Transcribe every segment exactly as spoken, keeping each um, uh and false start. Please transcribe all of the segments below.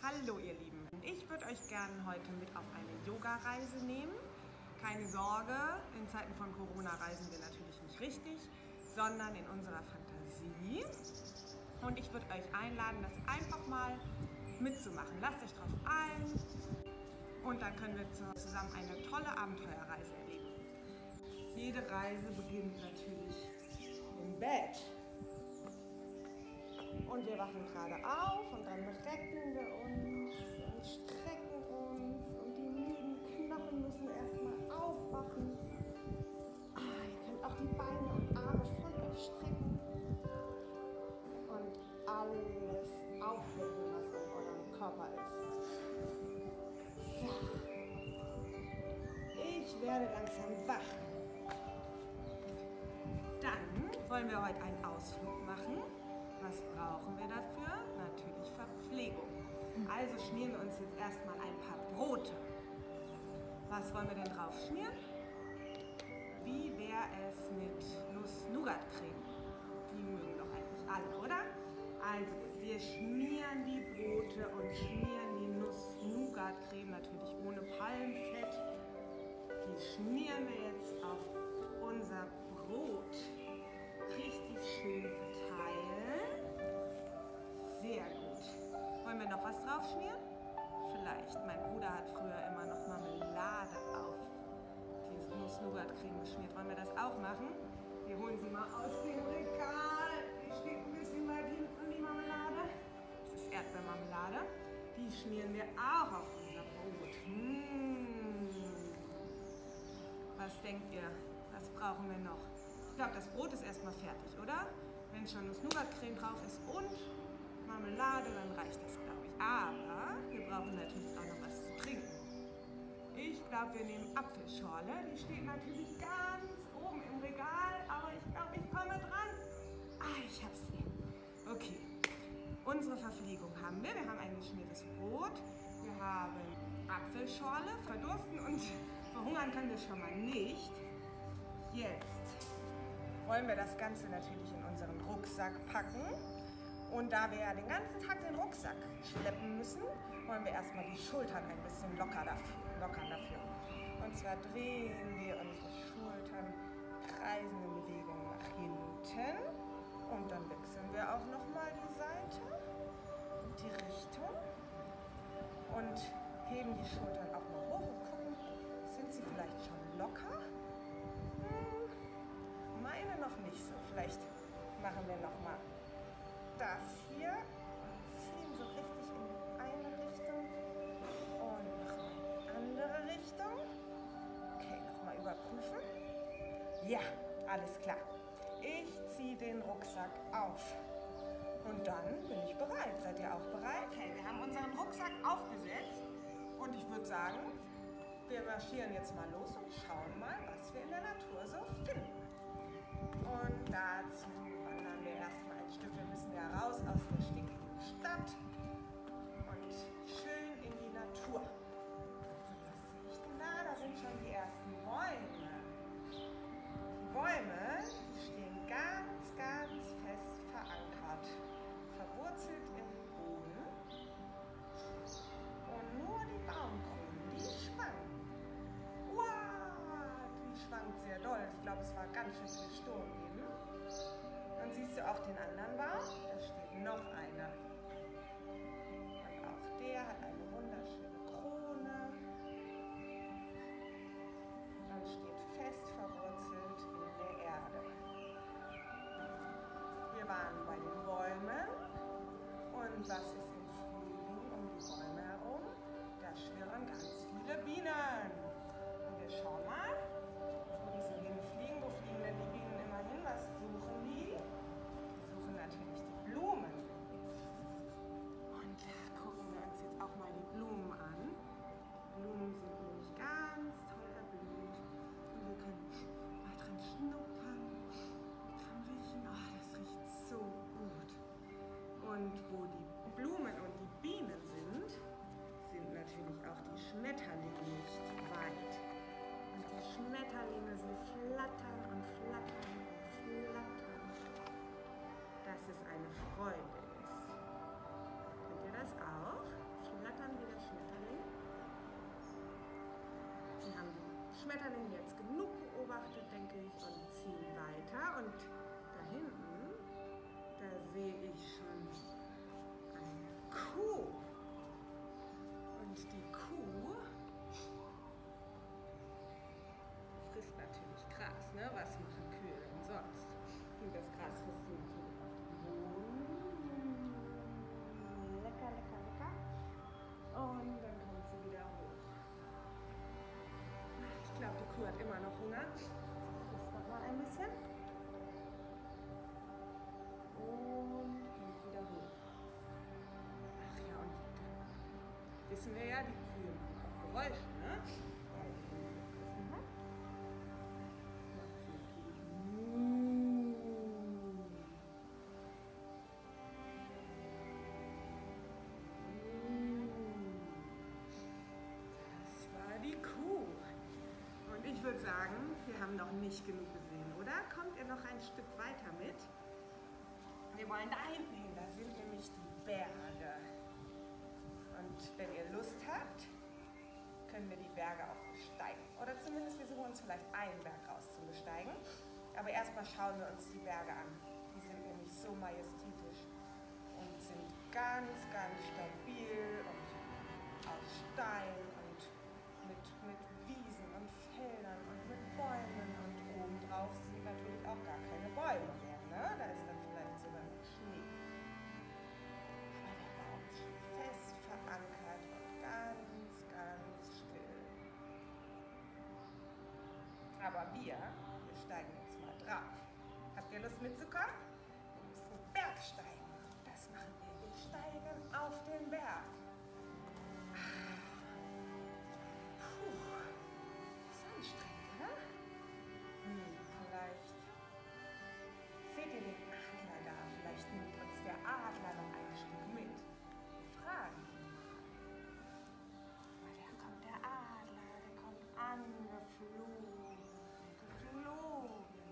Hallo ihr Lieben, ich würde euch gerne heute mit auf eine Yoga-Reise nehmen. Keine Sorge, in Zeiten von Corona reisen wir natürlich nicht richtig, sondern in unserer Fantasie. Und ich würde euch einladen, das einfach mal mitzumachen. Lasst euch drauf ein und dann können wir zusammen eine tolle Abenteuerreise erleben. Jede Reise beginnt natürlich im Bett. Und wir wachen gerade auf und dann recken wir uns und strecken uns und die müden Knochen müssen erstmal aufwachen. Ah, ihr könnt auch die Beine und Arme von euch strecken und alles aufwecken, was in eurem Körper ist. So. Ich werde langsam wach. Dann wollen wir heute einen Ausflug machen. Was brauchen wir dafür? Natürlich Verpflegung. Also schmieren wir uns jetzt erstmal ein paar Brote. Was wollen wir denn drauf schmieren? Wie wäre es mit Nuss-Nougat-Creme? Die mögen doch eigentlich alle, oder? Also wir schmieren die Brote und schmieren die Nuss-Nougat-Creme natürlich ohne Palmfett. Die schmieren wir jetzt auf unser Brot. Richtig schön verteilen. Sehr gut. Wollen wir noch was drauf schmieren? Vielleicht. Mein Bruder hat früher immer noch Marmelade auf die Nuss-Nougat-Creme geschmiert. Wollen wir das auch machen? Wir holen sie mal aus dem Regal. Hier steht ein bisschen mal hinten die Marmelade. Das ist Erdbeermarmelade. Die schmieren wir auch auf unser Brot. Mmh. Was denkt ihr? Was brauchen wir noch? Ich glaube, das Brot ist erstmal fertig, oder? Wenn schon Nuss-Nougat-Creme drauf ist und Marmelade, dann reicht das, glaube ich. Aber wir brauchen natürlich auch noch was zu trinken. Ich glaube, wir nehmen Apfelschorle. Die steht natürlich ganz oben im Regal, aber ich glaube, ich komme dran. Ah, ich habe sie. Okay. Unsere Verpflegung haben wir. Wir haben ein geschmiertes Brot. Wir haben Apfelschorle. Verdursten und verhungern können wir schon mal nicht. Jetzt wollen wir das Ganze natürlich in unseren Rucksack packen. Und da wir ja den ganzen Tag den Rucksack schleppen müssen, wollen wir erstmal die Schultern ein bisschen locker dafür, lockern dafür. Und zwar drehen wir unsere Schultern kreisende Bewegungen nach hinten. Und dann wechseln wir auch nochmal die Seite und die Richtung. Und heben die Schultern auch mal hoch und gucken, sind sie vielleicht schon locker? Meine noch nicht so. Vielleicht machen wir noch mal das hier und ziehen so richtig in die eine Richtung und noch mal in die andere Richtung. Okay, noch mal überprüfen. Ja, alles klar. Ich ziehe den Rucksack auf und dann bin ich bereit. Seid ihr auch bereit? Okay, wir haben unseren Rucksack aufgesetzt und ich würde sagen, wir marschieren jetzt mal los und schauen mal, was wir in der Natur so finden. Und dazu wandern wir erstmal ein Stück. Wir müssen ja raus aus der stinkigen Stadt und schön in die Natur. Was sehe ich denn da? Da sind schon die ersten Bäume. Die Bäume die stehen ganz, ganz fest verankert, verwurzelt im Boden. Und nur die Baumkronen, die schwanken. Schwankt sehr doll. Ich glaube, es war ganz schön viel Sturm eben. Dann siehst du auch den anderen Baum. Da steht noch einer. Und auch der hat eine wunderschöne Krone. Und steht fest verwurzelt in der Erde. Wir waren bei den Bäumen. Und was ist im Frühling um die Bäume herum? Da schwirren ganz viele Bienen. Und wir schauen mal. Hinfliegen. Wo fliegen denn die Bienen immer hin? Was suchen die? Die suchen natürlich die Blumen. Und gucken wir uns jetzt auch mal die Blumen an. Blumen sind nämlich ganz toll erblüht. Und wir können mal dran schnuppern, dran riechen. Oh, das riecht so gut. Und wo die Blumen und die Bienen sind, sind natürlich auch die Schmetterlinge nicht weit. Und die Schmetterlinge, sie flattern und flattern und flattern, dass es eine Freude ist. Könnt ihr das auch? Schmetterling jetzt genug beobachtet, denke ich, und ziehen weiter. Und da hinten, da sehe ich schon eine Kuh. Und die Kuh frisst natürlich Gras, ne? Was machen Kühe denn sonst? Und das Gras frisst sie natürlich auf den Boden. Lecker, lecker, lecker. Und dann kommt sie wieder hoch. Ich glaube, die Kuh hat immer noch Hunger. Sie frisst noch mal ein bisschen. Und kommt wieder hoch. Ach ja, und dann wissen wir ja, die Kühe machen auch Geräusche, ne? Ich würde sagen, wir haben noch nicht genug gesehen, oder? Kommt ihr noch ein Stück weiter mit? Wir wollen da hinten hin, da sind nämlich die Berge. Und wenn ihr Lust habt, können wir die Berge auch besteigen. Oder zumindest wir suchen uns vielleicht einen Berg raus zum Besteigen. Aber erstmal schauen wir uns die Berge an. Die sind nämlich so majestätisch und sind ganz, ganz stabil und aus Stein und mit, mit Wiesen und Feldern und mit Bäumen, und obendrauf sind natürlich auch gar keine Bäume mehr, ne? Da ist dann vielleicht sogar noch Schnee. Aber der Baum steht fest verankert und ganz, ganz still. Aber wir, wir steigen jetzt mal drauf. Habt ihr Lust mitzukommen? Wir müssen Bergsteigen. Das machen wir. Wir steigen auf den Berg. Anstrengend, oder? Hm, vielleicht seht ihr den Adler da. Vielleicht nimmt uns der Adler noch ein Stück mit. Wir fragen ihn mal. Aber da kommt der Adler, der kommt angeflogen, geflogen.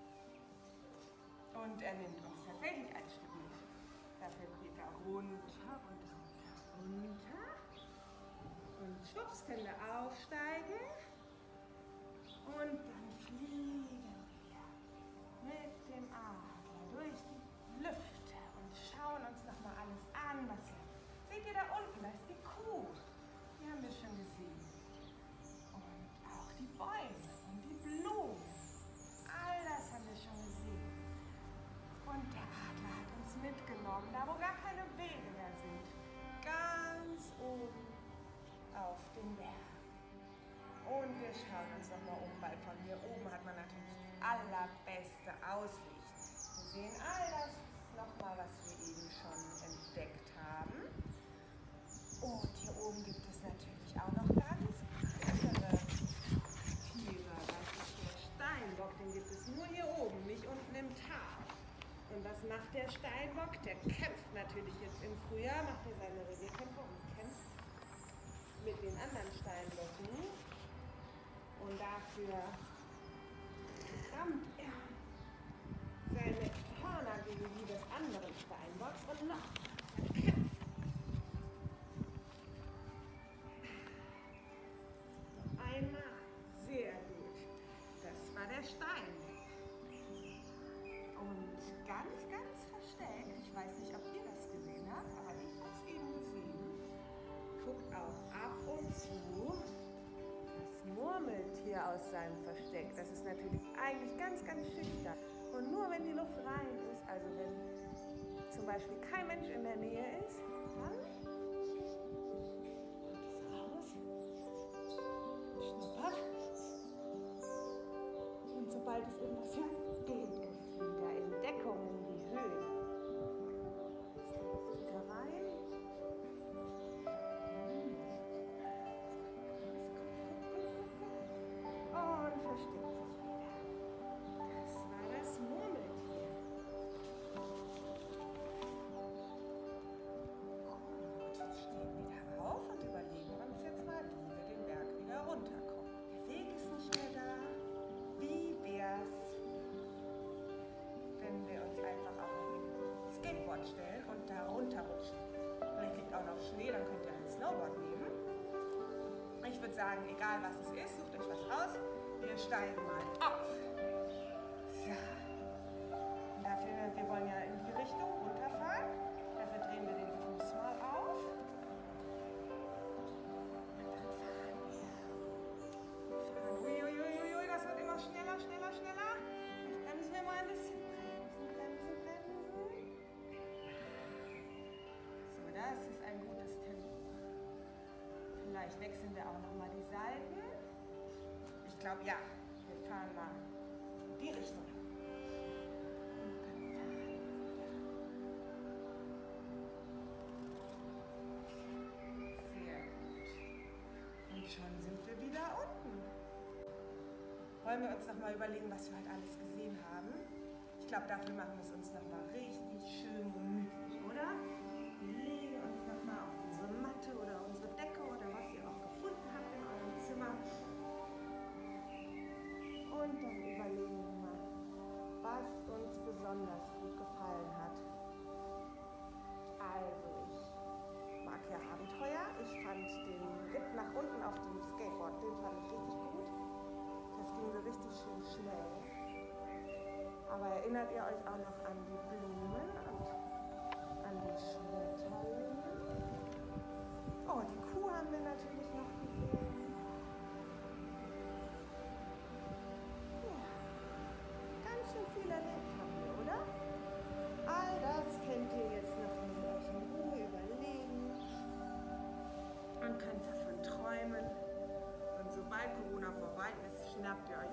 Und er nimmt uns tatsächlich ein Stück mit. Dafür geht er runter, runter, runter. Und schwupps können wir aufsteigen. Und dann fliegen wir mit dem Adler durch die Lüfte und schauen uns nochmal alles an. Was hier. Seht ihr da unten? Da ist die Kuh. Die haben wir schon gesehen. Und auch die Bäume und die Blumen. All das haben wir schon gesehen. Und der Adler hat uns mitgenommen, da wo gar keine Wege mehr sind. Ganz oben auf den Berg. Und wir schauen uns nochmal um, weil von hier oben hat man natürlich die allerbeste Aussicht. Wir sehen all das nochmal, was wir eben schon entdeckt haben. Und hier oben gibt es natürlich auch noch ganz andere Tiere. Das ist der Steinbock, den gibt es nur hier oben, nicht unten im Tal. Und was macht der Steinbock? Der kämpft natürlich jetzt im Frühjahr, macht er seine Revierkämpfe und kämpft mit den anderen Steinböcken. Und dafür rammt er seine Hörner gegen die des anderen Steinbocks und noch kämpft. Noch einmal. Sehr gut. Das war der Steinbock. Und ganz, ganz versteckt, ich weiß nicht, ob ihr das gesehen habt, aber ich habe es eben gesehen, guckt auch ab und zu das Murmeltier aus seinem Versteck. Das ist natürlich eigentlich ganz, ganz schüchtern. Und nur wenn die Luft rein ist, also wenn zum Beispiel kein Mensch in der Nähe ist, dann kommt es raus, schnuppert. Und sobald es irgendwas hört, geht es wieder in Deckung in die Höhe. Jetzt geht es wieder rein. Und versteckt sich wieder. Das war das Murmeltier. Gut, wir stehen wieder auf und überlegen uns jetzt mal, wie wir den Berg wieder runterkommen. Der Weg ist nicht mehr da. Wie wär's, wenn wir uns einfach auf ein Skateboard stellen und da runterrutschen? Vielleicht liegt auch noch Schnee, dann könnt ihr ein Snowboard nehmen. Ich ich würde sagen, egal was es ist, sucht euch was aus. Wir steigen mal auf. So. Und dafür, wir wollen ja in die Richtung runterfahren. Dafür drehen wir den Fuß mal auf. Und dann fahren wir. Fahren. Uiuiuiui, das wird immer schneller, schneller, schneller. Jetzt bremsen wir mal ein bisschen. Bremsen, bremsen, bremsen. So, das ist ein gutes Tempo. Vielleicht wechseln wir auch nochmal die Seiten. Ich glaube, ja. Wir fahren mal in die Richtung. Und dann fahren wir wieder. Sehr gut. Und schon sind wir wieder unten. Wollen wir uns nochmal überlegen, was wir heute alles gesehen haben? Ich glaube, dafür machen wir es uns nochmal richtig schön gemütlich, oder? Wir legen uns nochmal auf unsere Matte oder unsere Decke oder was ihr auch gefunden habt in eurem Zimmer. Und dann überlegen wir mal, was uns besonders gut gefallen hat. Also ich mag ja Abenteuer. Ich fand den Ritt nach unten auf dem Skateboard, den fand ich richtig gut. Das ging so richtig schön schnell. Aber erinnert ihr euch auch noch an die Blumen und an die Schmetterlinge? Oh, die Kuh haben wir natürlich noch gesehen. Schön viel erlebt haben wir, oder? All das könnt ihr jetzt noch mit euch in Ruhe überlegen und könnt davon träumen. Und sobald Corona vorbei ist, schnappt ihr euch